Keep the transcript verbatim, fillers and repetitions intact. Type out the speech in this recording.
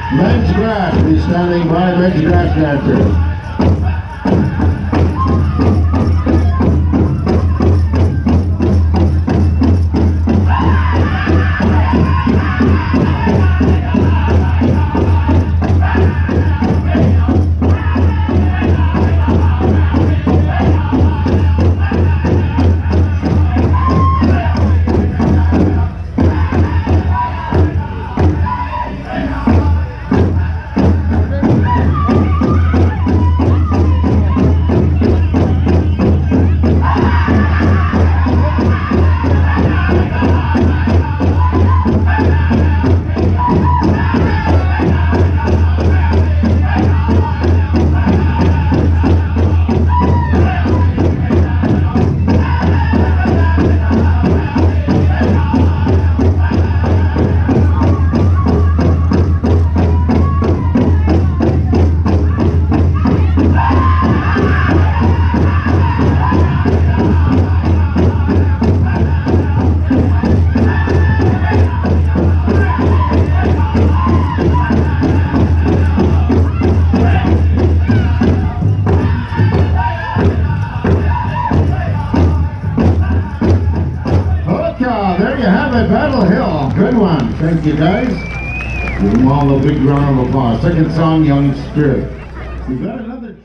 Men's Grass is standing by. Men's Grass dancers. There you have it, Battle Hill. Good one. Thank you, guys. Give them all a big round of applause. Second song, Young Spirit. We've got another.